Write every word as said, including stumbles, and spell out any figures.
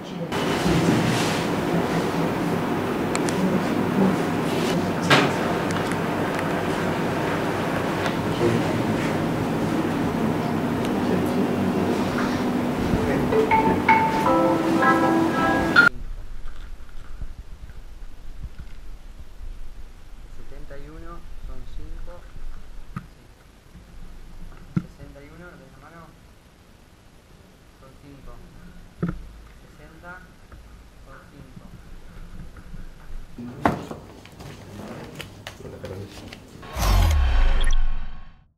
setenta y uno son cinco. sesenta y uno de la mano son cinco. sesenta.